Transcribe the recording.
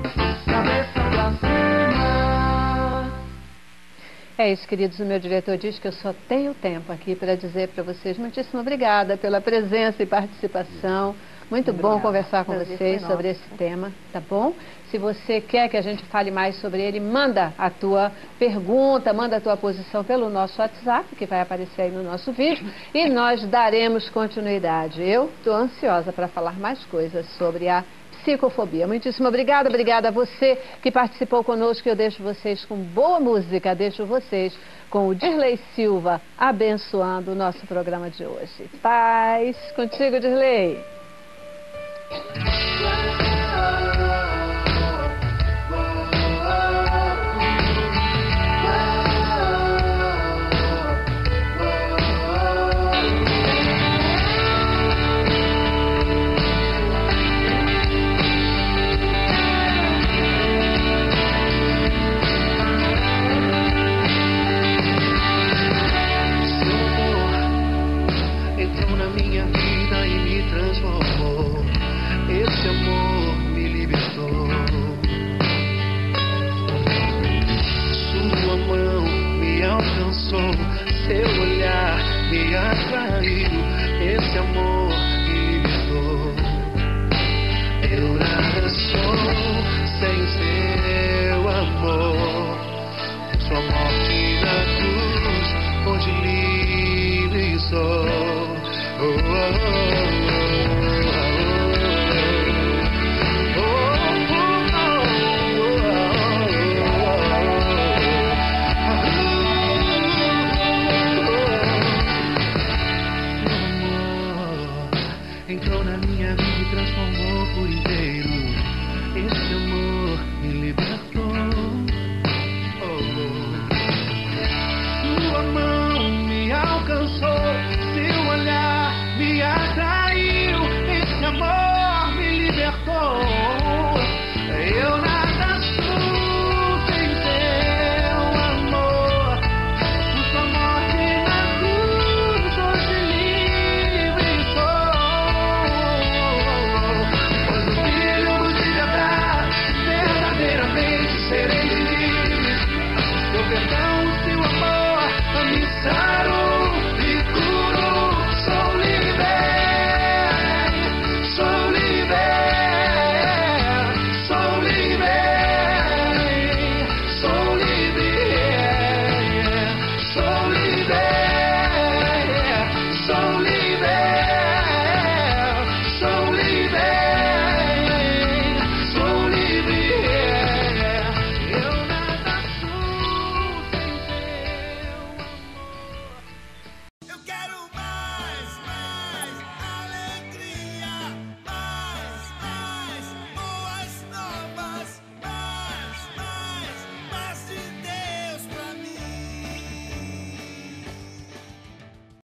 cabeça pra cima. É isso, queridos. O meu diretor diz que eu só tenho tempo aqui para dizer para vocês muitíssimo obrigada pela presença e participação. Muito bom conversar com vocês sobre esse tema, tá bom? Se você quer que a gente fale mais sobre ele, manda a tua pergunta, manda a tua posição pelo nosso WhatsApp, que vai aparecer aí no nosso vídeo, e nós daremos continuidade. Eu estou ansiosa para falar mais coisas sobre a psicofobia. Muitíssimo obrigada, obrigada a você que participou conosco. Eu deixo vocês com boa música, deixo vocês com o Dirley Silva abençoando o nosso programa de hoje. Paz contigo, Dirley. Seu olhar me atraiu, esse amor me libertou. Eu nada sou sem seu amor. Sua morte na cruz, onde livre sou. Oh, oh, entrou na minha vida e transformou por inteiro. Esse amor me libertou. Sua mão me alcançou.